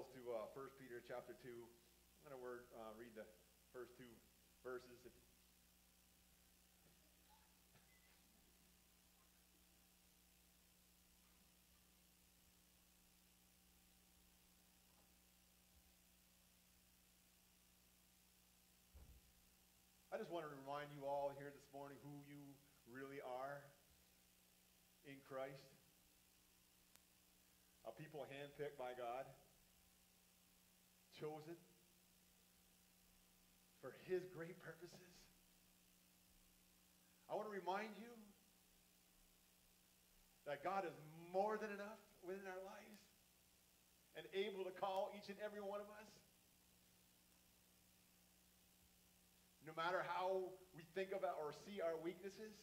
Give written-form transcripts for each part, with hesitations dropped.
Bibles to 1 Peter chapter 2. I'm going to read the first two verses. I just want to remind you all here this morning who you really are in Christ. A people handpicked by God, chosen for his great purposes. I want to remind you that God is more than enough within our lives and able to call each and every one of us. No matter how we think about or see our weaknesses.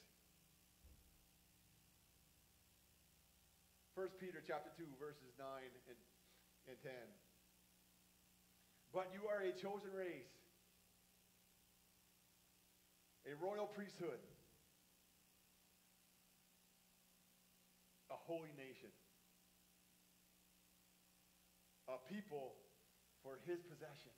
1 Peter chapter 2, verses 9 and 10. But you are a chosen race, a royal priesthood, a holy nation, a people for his possession,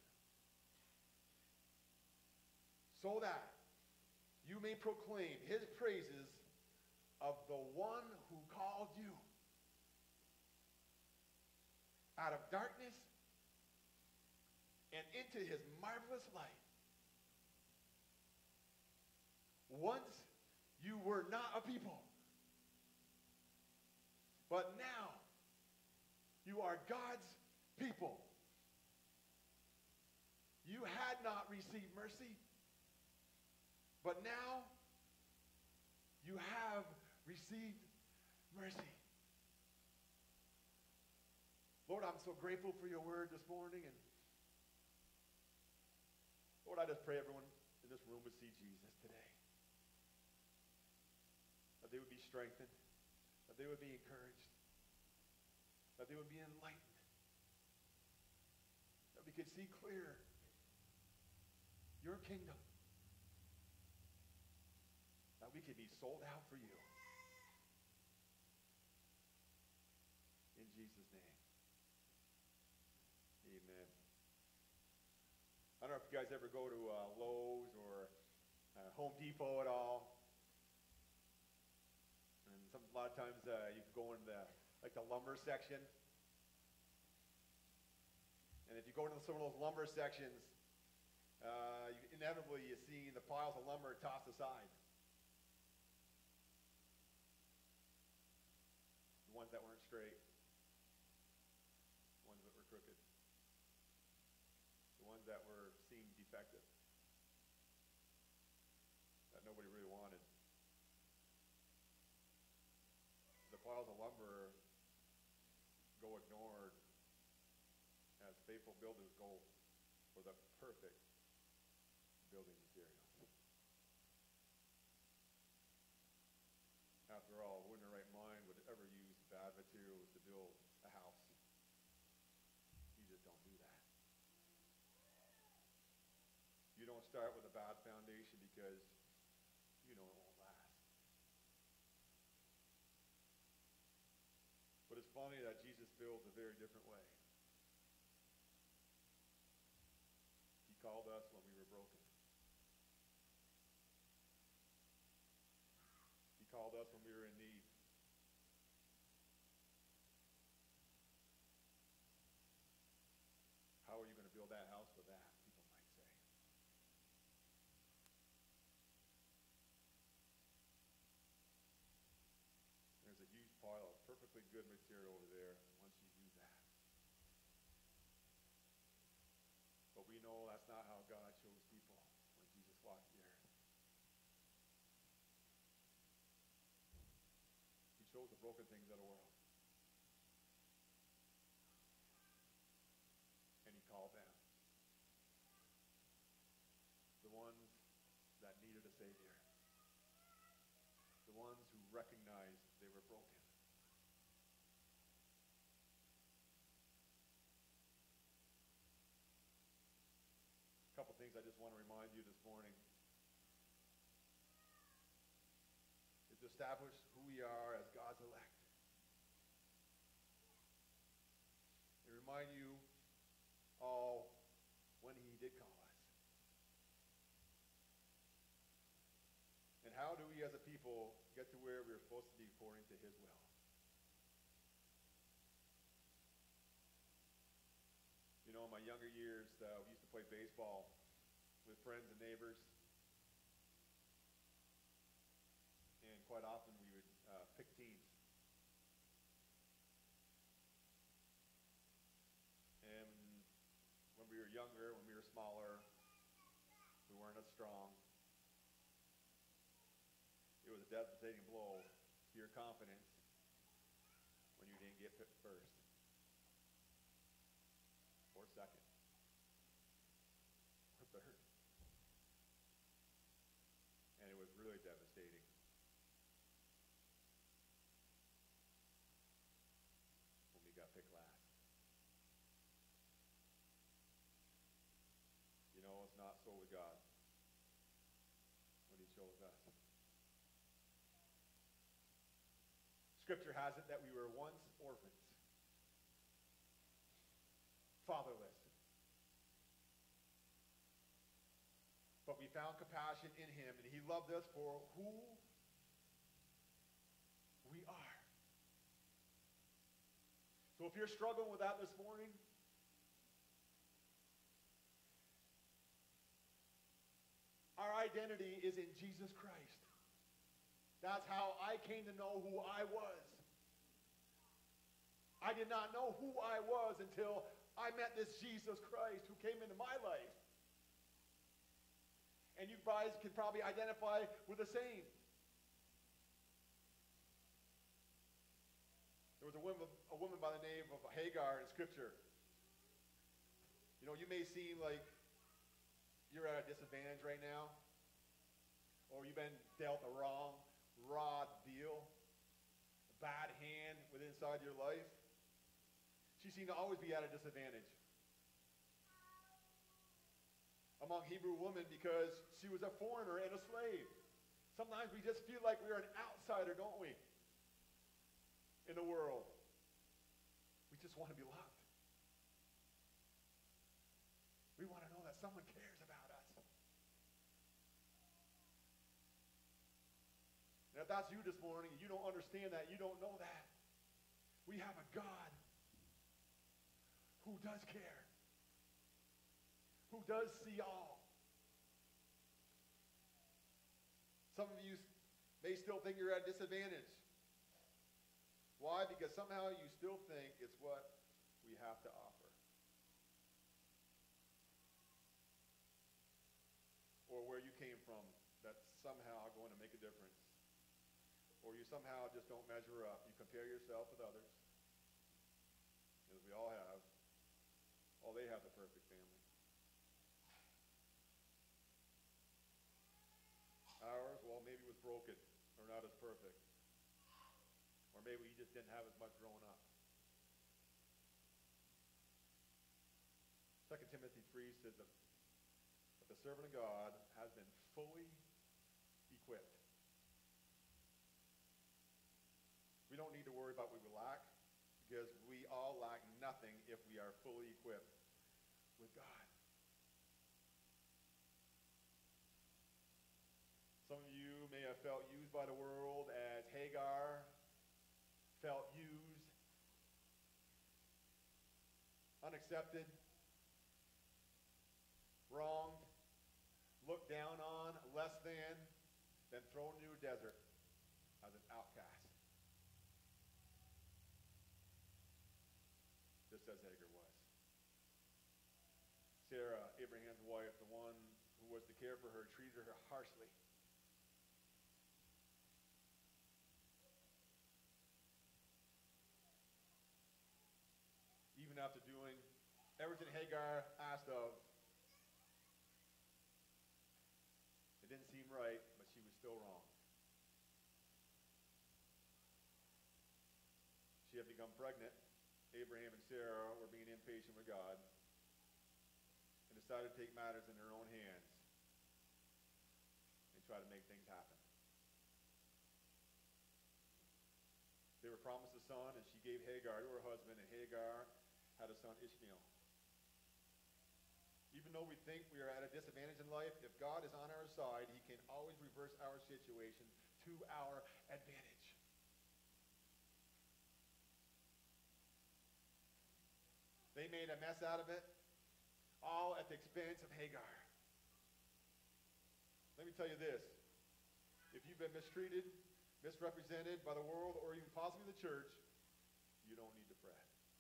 so that you may proclaim his praises of the one who called you out of darkness and into his marvelous light. Once you were not a people, but now you are God's people. You had not received mercy, but now you have received mercy. Lord, I'm so grateful for your word this morning. And Lord, I just pray everyone in this room would see Jesus today. That they would be strengthened. That they would be encouraged. That they would be enlightened. That we could see clear your kingdom. That we could be sold out for you. In Jesus' name. Amen. I don't know if you guys ever go to Lowe's or Home Depot at all. And a lot of times you can go in the lumber section. And if you go into some of those lumber sections, inevitably you see the piles of lumber tossed aside. The ones that weren't straight. The ones that were crooked. The ones that were seemed defective. That nobody really wanted. The piles of lumber go ignored as faithful builders go for the perfect building materials. After all, who in their right mind would ever use bad materials to build a house? You just don't do that. You don't start with a bad foundation because you know it won't last. But it's funny that Jesus builds a very different way. He called us when we were broken. He called us when we were in need. How are you going to build that house with that, people might say. There's a huge pile of perfectly good material over there once you use that. But we know that's not how God chose people when Jesus walked the earth. He chose the broken things of the world. And he called them. The ones that needed a Savior. The ones who recognized they were broken. A couple things I just want to remind you this morning. Is to establish who we are as God's elect. And remind you all when he did call us. And how do we as a people get to where we're supposed to be according to his will? You know, in my younger years, we used to play baseball with friends and neighbors. And quite often we would pick teams. And when we were younger, when we were smaller, we weren't as strong. It was a devastating blow to your confidence when you didn't get picked first or second or third. And it was really devastating. When we got picked last. You know, it's not so with God when he chose us. Scripture has it that we were once orphans, fatherless. But we found compassion in him, and he loved us for who we are. So if you're struggling with that this morning, our identity is in Jesus Christ. That's how I came to know who I was. I did not know who I was until I met this Jesus Christ who came into my life. And you guys can probably identify with the same. There was a woman by the name of Hagar in Scripture. You know, you may seem like you're at a disadvantage right now, or you've been dealt a wrong, raw deal, a bad hand within inside your life. She seemed to always be at a disadvantage among Hebrew women because she was a foreigner and a slave. Sometimes we just feel like we're an outsider, don't we? In the world. We just want to be loved. We want to know that someone cares about us. And if that's you this morning and you don't understand that, you don't know that, we have a God who does care, who does see all. Some of you may still think you're at a disadvantage. Why? Because somehow you still think it's what we have to offer. Or where you came from that's somehow going to make a difference. Or you somehow just don't measure up. You compare yourself with others, as we all have. Oh, they have the perfect family. Ours, well, maybe was broken or not as perfect. Or maybe we just didn't have as much growing up. 2 Timothy 3 says that the servant of God has been fully equipped. We don't need to worry about what we lack, because we all lack nothing if we are fully equipped with God. Some of you may have felt used by the world as Hagar felt used, unaccepted, wronged, looked down on, less than, then thrown into a desert as an outcast. Just as Hagar was. Sarah, Abraham's wife, the one who was to care for her, treated her harshly. Even after doing everything Hagar asked of, it didn't seem right, but she was still wrong. She had become pregnant. Abraham and Sarah were being impatient with God and decided to take matters in their own hands and try to make things happen. They were promised a son, and she gave Hagar to her husband, and Hagar had a son, Ishmael. Even though we think we are at a disadvantage in life, if God is on our side, he can always reverse our situation to our advantage. They made a mess out of it, all at the expense of Hagar. Let me tell you this. If you've been mistreated, misrepresented by the world, or even possibly the church, you don't need to fret.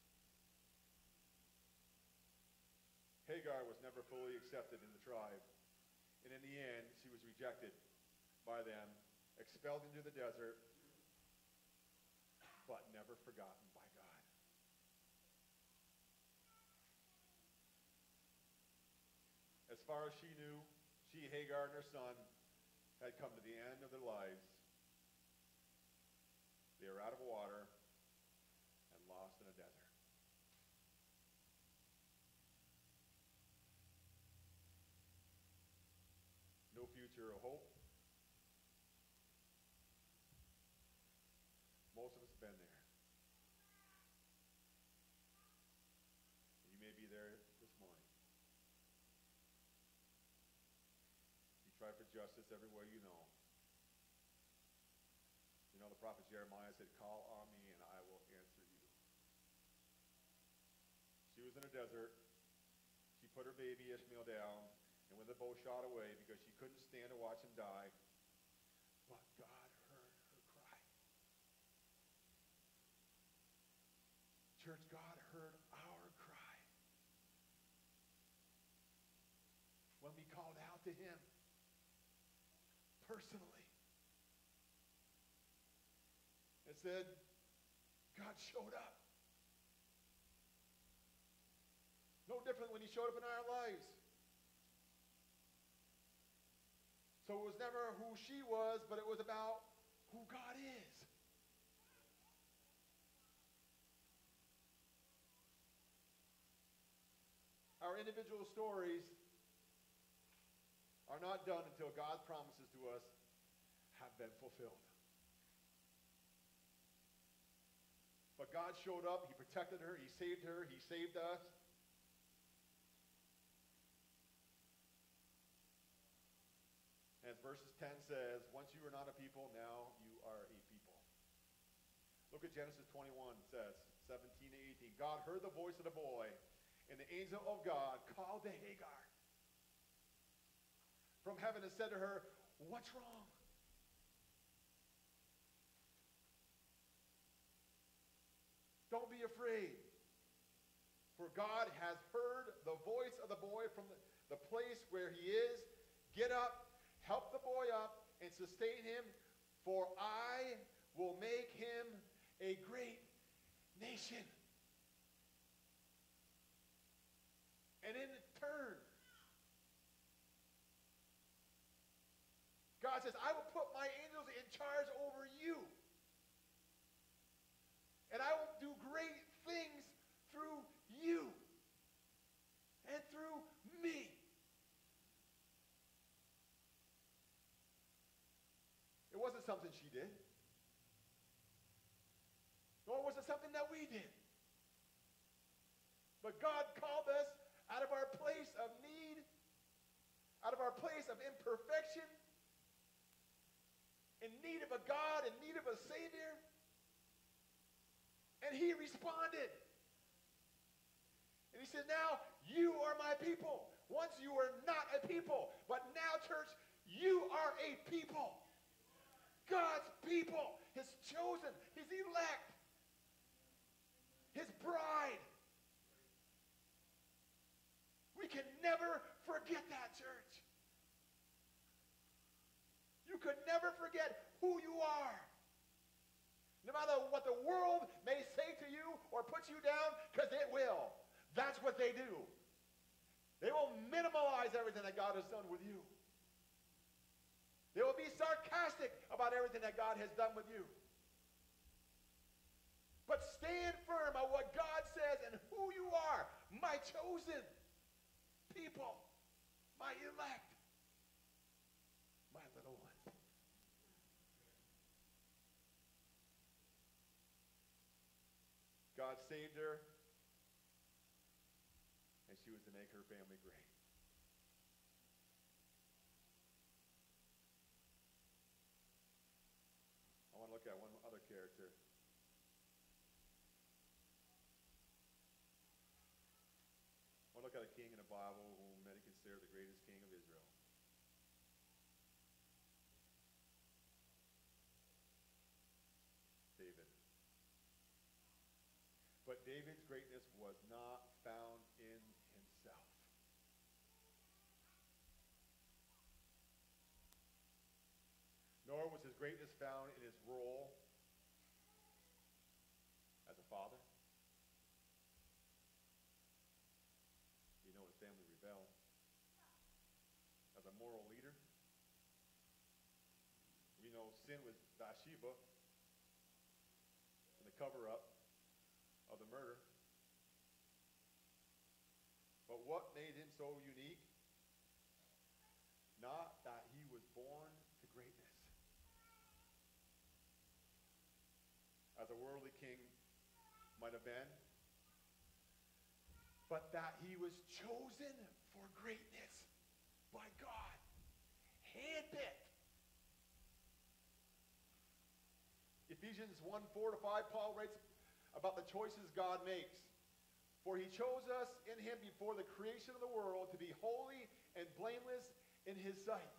Hagar was never fully accepted in the tribe. And in the end, she was rejected by them, expelled into the desert, but never forgotten by God. As far as she knew, she, Hagar, and her son had come to the end of their lives. They were out of water and lost in a desert. No future or hope. Most of us have been there. You may be there this morning. You try for justice everywhere you know. You know, the prophet Jeremiah said, "Call on me and I will answer you." She was in a desert. She put her baby Ishmael down, and when the bow shot away, because she couldn't stand to watch him die, but God heard her cry. Church, God heard our cry when we called out to him personally. It said, God showed up. No different when he showed up in our lives. So it was never who she was, but it was about who God is. Our individual stories are not done until God's promises to us have been fulfilled. But God showed up, he protected her, he saved us. As verses 10 says, once you were not a people, now you are a people. Look at Genesis 21, it says, 17 to 18. God heard the voice of the boy, and the angel of God called to Hagar from heaven and said to her, "What's wrong?" Don't be afraid, for God has heard the voice of the boy from the place where he is. Get up, help the boy up, and sustain him, for I will make him a great nation. And in turn, God says, I will put my angels in charge over you. And I will do great things through you and through me. It wasn't something she did. Nor was it something that we did. But God called us out of our place of need, out of our place of imperfection, in need of a God, in need of a Savior. And he responded. And he said, now you are my people. Once you were not a people, but now, church, you are a people. God's people, his chosen, his elect, his bride. We can never forget that, church. You could never forget who you are. No matter what the world may say to you or put you down, because it will. That's what they do. They will minimize everything that God has done with you. They will be sarcastic about everything that God has done with you. But stand firm on what God says and who you are, my chosen people, my elect, my little one. God saved her, and she was to make her family great. character. I want to look at a king in the Bible whom many consider the greatest king of Israel. David. But David's greatness was not found in himself. Nor was his greatness found in his role as a father. You know his family rebelled. As a moral leader. We know sin was Bathsheba and the cover-up of the murder. But what made him so unique? Not that he was born to greatness. As a worldly king might have been, but that he was chosen for greatness by God. Handpicked. Ephesians 1:4-5, Paul writes about the choices God makes. For he chose us in him before the creation of the world to be holy and blameless in his sight.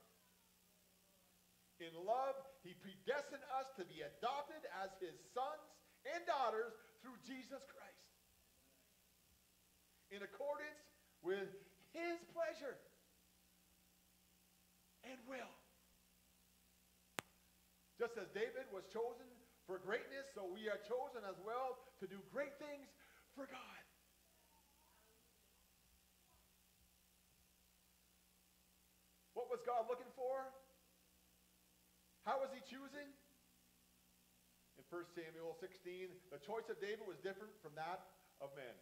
In love, he predestined us to be adopted as his sons and daughters through Jesus Christ. In accordance with his pleasure and will. Just as David was chosen for greatness, so we are chosen as well to do great things for God. What was God looking for? How was he choosing? In 1 Samuel 16, the choice of David was different from that of men.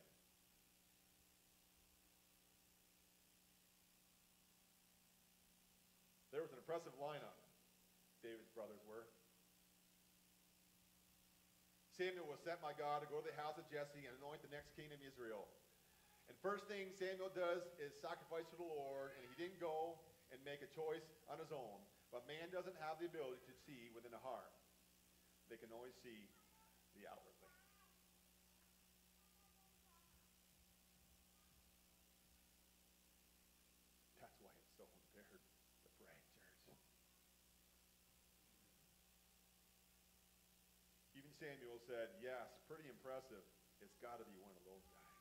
There was an impressive lineup, David's brothers were. Samuel was sent by God to go to the house of Jesse and anoint the next king of Israel. And first thing Samuel does is sacrifice to the Lord, and he didn't go and make a choice on his own. But man doesn't have the ability to see within the heart. They can only see the outwardly. That's why it's so imperative to pray, church. Even Samuel said, yes, pretty impressive. It's got to be one of those guys.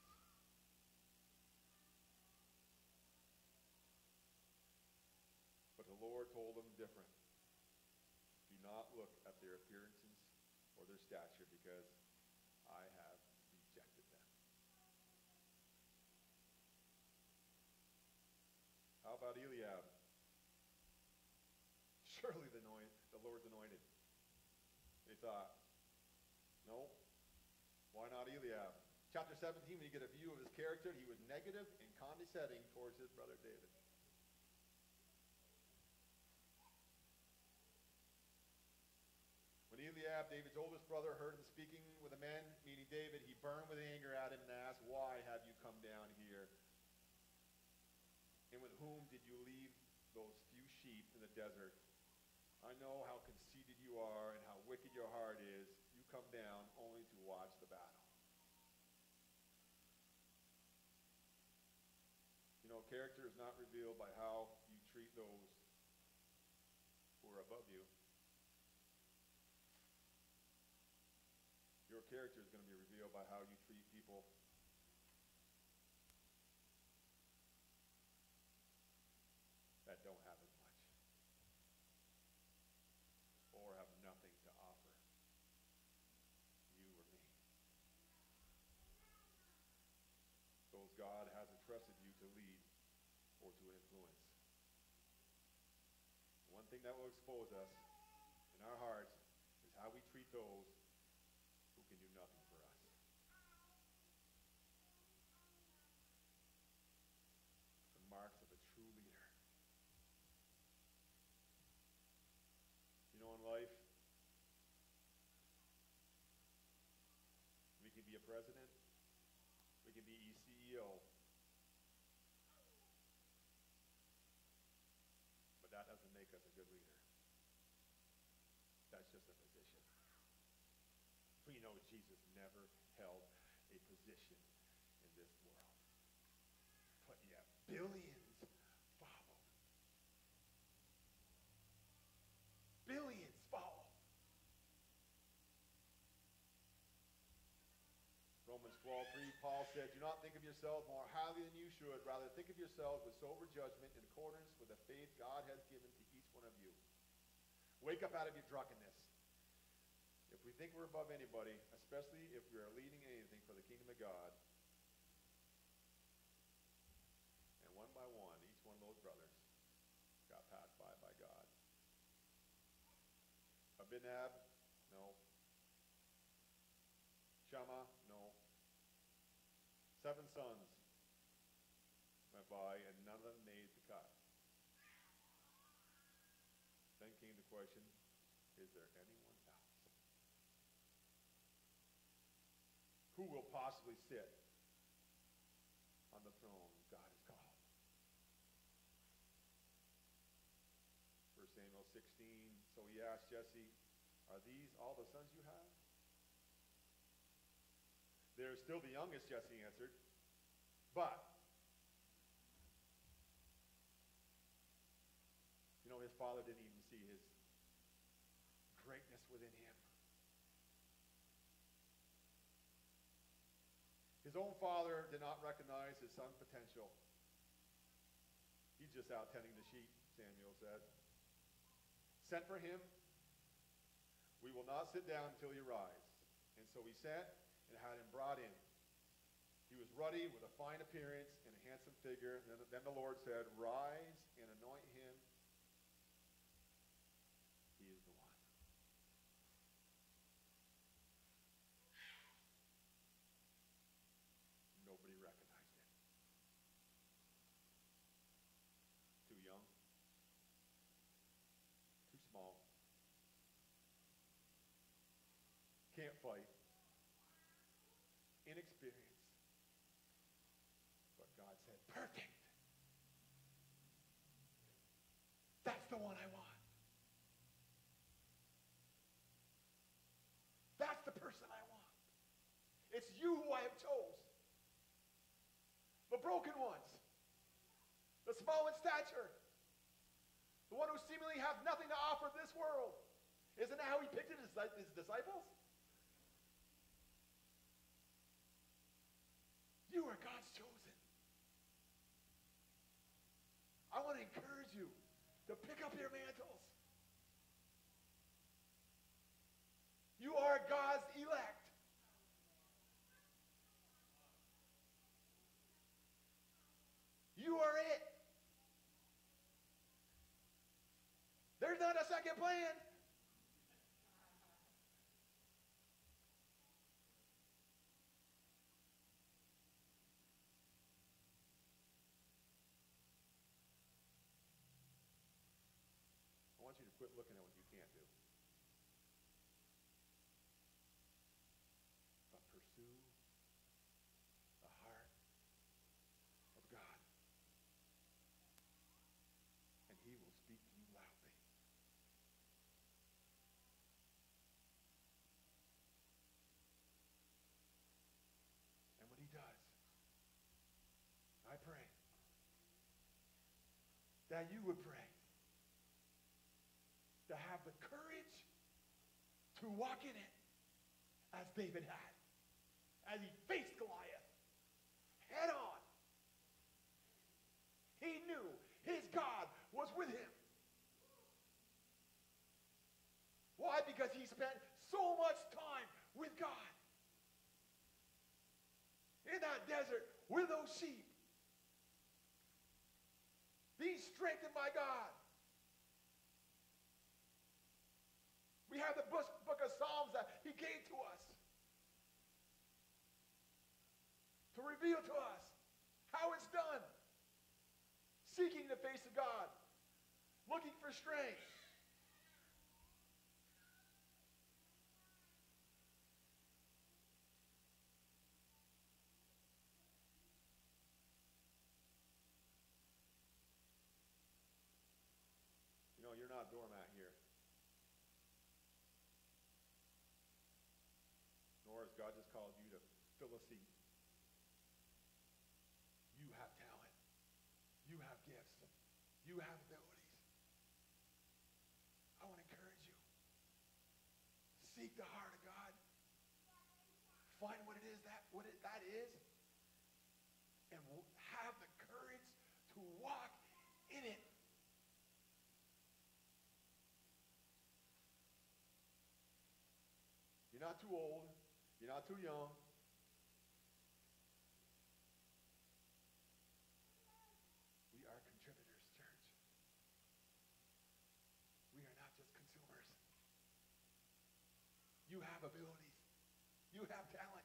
But the Lord told him different. Do not look at their appearances or their stature, because I have rejected them. How about Eliab? Surely the Lord's anointed. They thought, no, why not Eliab? Chapter 17, when you get a view of his character, he was negative and condescending towards his brother David. When Eliab, David's oldest brother, heard him speaking with a man, meaning David, he burned with anger at him and asked, why have you come down here? And with whom did you leave those few sheep in the desert? I know how conceited you are and how wicked your heart is. You come down only to watch the battle. You know, character is not revealed by how you treat those who are above you. Your character is going to be revealed by how you treat people that don't have as much or have nothing to offer you or me. Those God has entrusted you to lead or to influence. One thing that will expose us in our hearts is how we treat those who can do nothing for us. The marks of a true leader. You know, in life, we can be a president, we can be a CEO, but that doesn't make us a good leader. That's just a position. We know Jesus never held a position in this world. But yet, billions followed. Billions followed. Romans 12:3, Paul said, do not think of yourselves more highly than you should. Rather, think of yourselves with sober judgment in accordance with the faith God has given to each one of you. Wake up out of your drunkenness. If we think we're above anybody, especially if we are leading anything for the kingdom of God, and one by one, each one of those brothers got passed by God. Abinab, no. Shammah, no. 7 sons went by, and none of them made the cut. Then came the question, is there anyone else? Who will possibly sit on the throne God has called? 1 Samuel 16, so he asked Jesse, are these all the sons you have? They're still the youngest, Jesse answered. But, you know, his father didn't even see his greatness within him. His own father did not recognize his son's potential. He's just out tending the sheep, Samuel said. Sent for him. We will not sit down until he arrives. And so he sent and had him brought in. He was ruddy with a fine appearance and a handsome figure. And then the Lord said, rise and anoint him. He is the one. Nobody recognized him. Too young. Too small. Can't fight. Inexperienced. But God said, perfect. That's the one I want. That's the person I want. It's you who I have chose. The broken ones. The small in stature. The one who seemingly have nothing to offer this world. Isn't that how he picked his disciples? You are God's chosen. I want to encourage you to pick up your mantles. You are God's elect. You are it. There's not a second plan. I want you to quit looking at what you can't do. But pursue the heart of God. And he will speak to you loudly. And when he does, I pray that you would pray to have the courage to walk in it as David had, as he faced Goliath head on. He knew his God was with him. Why? Because he spent so much time with God. In that desert with those sheep. Being strengthened by God. We have the book of Psalms that he gave to us. To reveal to us how it's done. Seeking the face of God. Looking for strength. You know, you're not a doormat here. gifts. You have abilities. I want to encourage you. Seek the heart of God. Find what it is that is, and have the courage to walk in it. You're not too old. You're not too young. We are contributors, church. We are not just consumers. You have abilities. You have talent.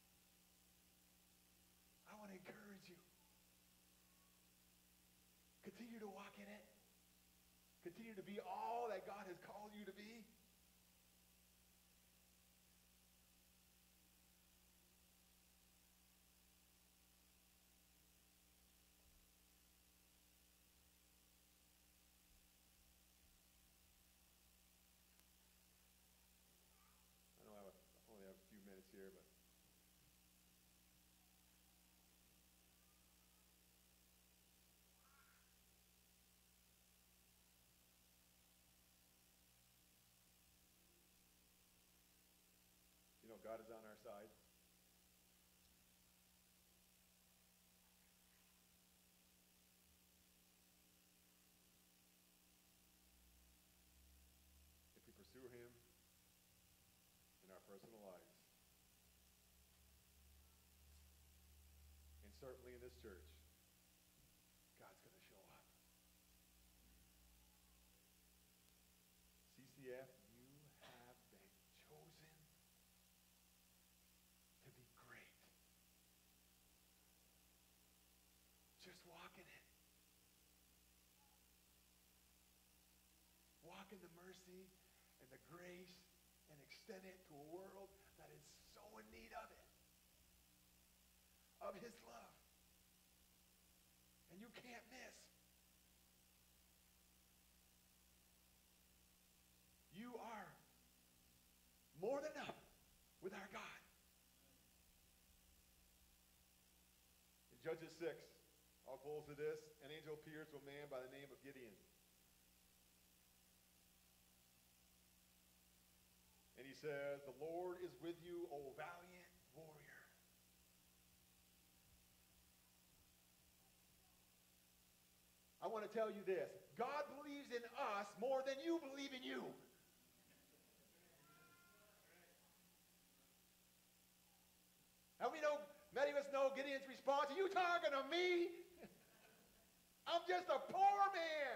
I want to encourage you. Continue to walk in it. Continue to be all that God has called you to be. I know I only have a few minutes here, but you know, God is on our side. If we pursue him in our personal lives, and certainly in this church, God's going to show up. CCF, you have been chosen to be great. Just walk in it. Walk in the mercy and the grace and extend it to a world that is so in need of it, of his love. And you can't miss. You are more than enough with our God. In Judges 6, I'll close with this. An angel appears to a man by the name of Gideon. And he says, "The Lord is with you, O valiant warrior." I want to tell you this. God believes in us more than you believe in you. And we know, many of us know Gideon's response. Are you talking to me? I'm just a poor man.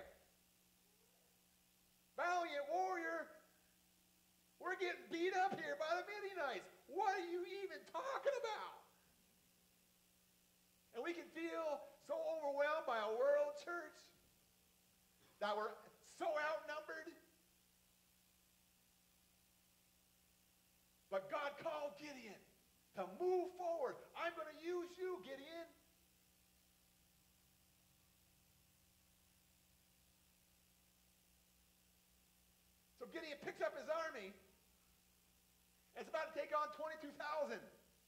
Valiant warrior. We're getting beat up here by the Midianites. What are you even talking about? And we can feel so overwhelmed by a world church that we're so outnumbered. But God called Gideon to move forward. I'm going to use you, Gideon. So Gideon picks up his army. It's about to take on 22,000.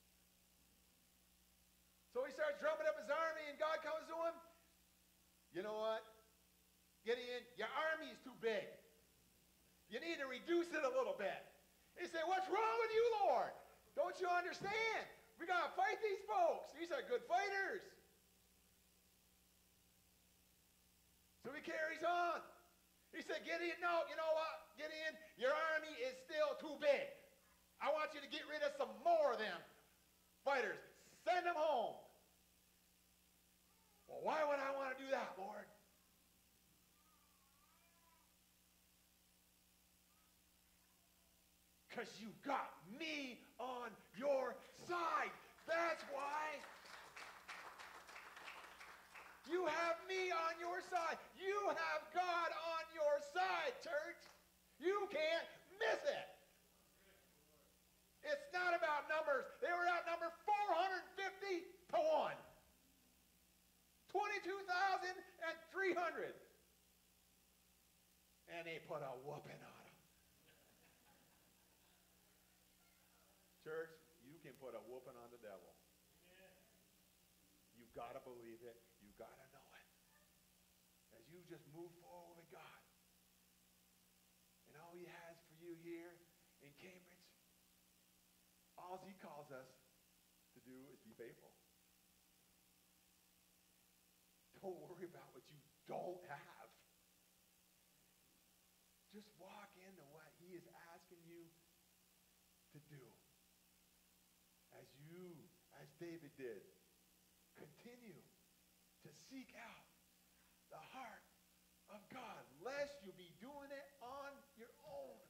So he starts drumming up his army, and God comes to him. You know what? Gideon, your army is too big. You need to reduce it a little bit. He said, what's wrong with you, Lord? Don't you understand? We got to fight these folks. These are good fighters. So he carries on. He said, Gideon, no, you know what, Gideon, your army is still too big. I want you to get rid of some more of them fighters. Send them home. Well, why would I want to do that, Lord? Because you got me on your side. That's why. You have me on your side. You have God on your side, church. You can't miss it. It's not about numbers. They were outnumbered 450 to 1. 22,300. And they put a whooping on them. Church, you can put a whooping on the devil. You've got to believe it. You've got to know it. you just move forward with God. And all he has for you here in Cambridge, all he calls us to do is be faithful. Don't worry about what you don't have. Just walk into what he is asking you to do. As David did, continue to seek out the heart of God, lest you be doing it on your own.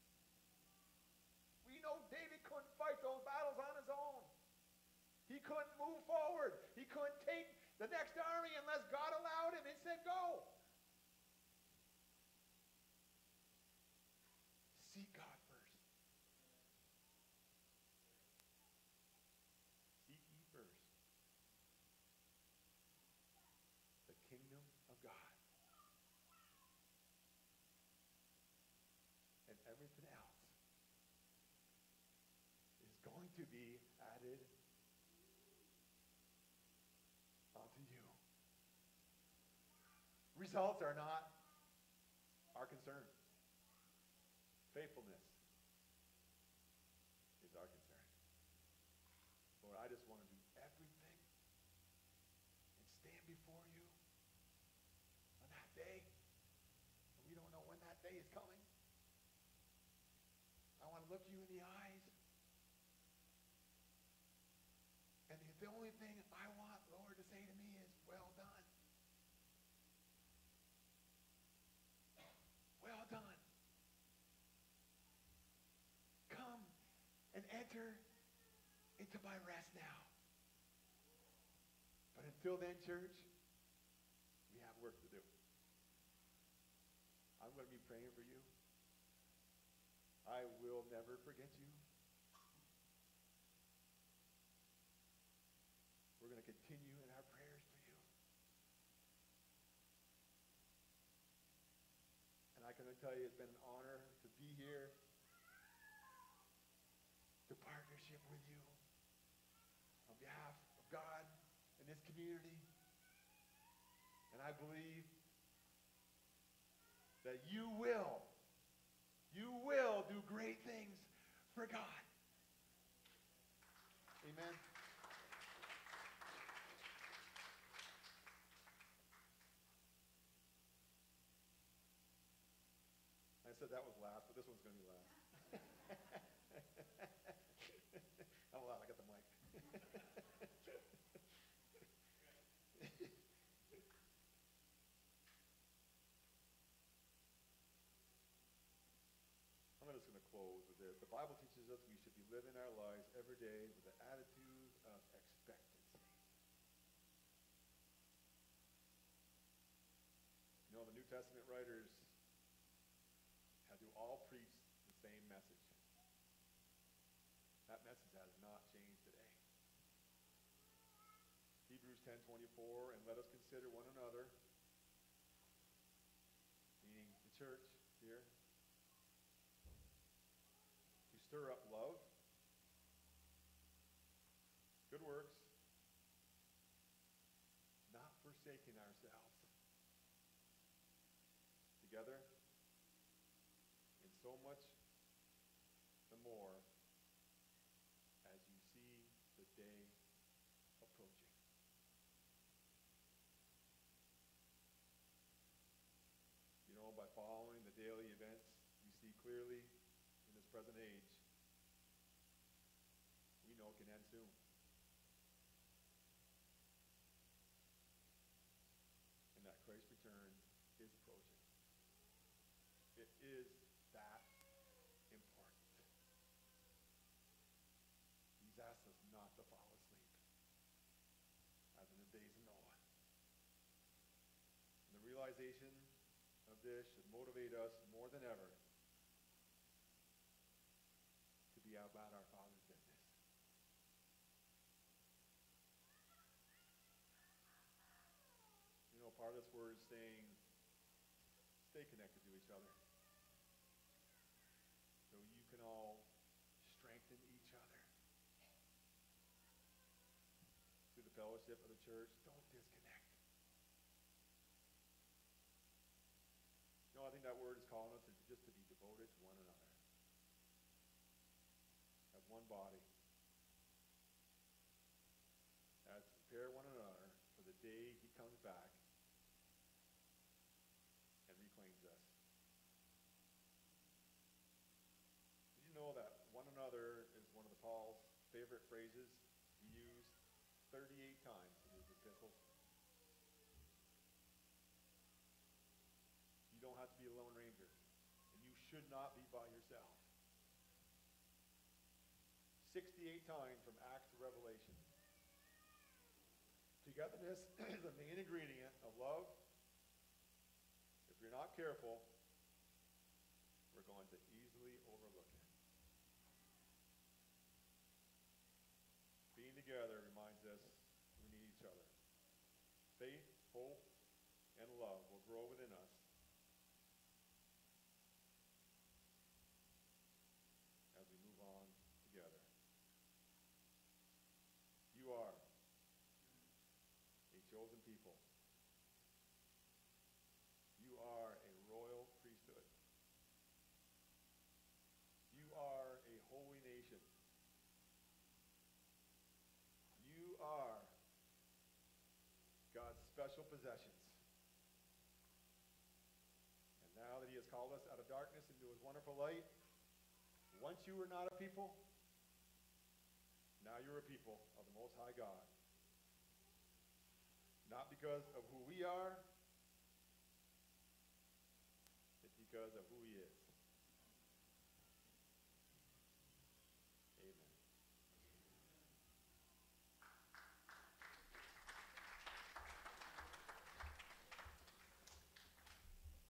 We know David couldn't fight those battles on his own. He couldn't move forward. He couldn't take the next army unless God allowed him and said, go. Seek God first. Seek ye first the kingdom of God. And everything else is going to be added onto you. Results are not our concern. Faithfulness is our concern. Lord, I just want to do everything and stand before you on that day. And we don't know when that day is coming. I want to look you in the eyes. And the only thing I want, Lord, to say to me is, well done. Well done. Come and enter into my rest now. But until then, church, we have work to do. I'm going to be praying for you. I will never forget you. We're going to continue in our prayers for you. And I can tell you it's been an honor to be here, to partnership with you on behalf of God and this community. And I believe that you will do great things for God. Amen. I said that was last, but this one's going to be last. Oh, wow, I got the mic. I'm just going to close with this. The Bible teaches us we should be living our lives every day with an attitude of expectancy. You know, the New Testament writers had to all preach the same message. That message has not changed today. Hebrews 10:24, and let us consider one another, meaning the church here, to stir up love, good works, not forsaking ourselves, together, and so much the more as you see the day approaching. You know, by following the daily events we see clearly in this present age, we know it can end soon. And that Christ's return is approaching. It is that important. He's asked us not to fall asleep, as in the days of Noah. And the realization of this should motivate us more than ever to be about our Father's business. You know, part of this word is saying, stay connected to each other, so you can all strengthen each other through the fellowship of the church. Don't disconnect. that word is calling us is just to be devoted to one another. As one body. As to prepare one another for the day he comes back and reclaims us. Did you know that one another is one of the Paul's favorite phrases? He used 38 times in his epistles. You don't have to be a lone ranger, and you should not be by yourself. 68 times from Acts to Revelation. Togetherness is the main ingredient of love. If you're not careful, we're going to easily overlook it. Being together reminds us we need each other. Faith, hope, and love will grow within us as we move on together. You are a chosen people. You are a royal priesthood. You are a holy nation. You are God's special possessions. And now that he has called us out of darkness into his wonderful light, once you were not a people, now you're a people of the Most High God. Not because of who we are, it's because of who he is.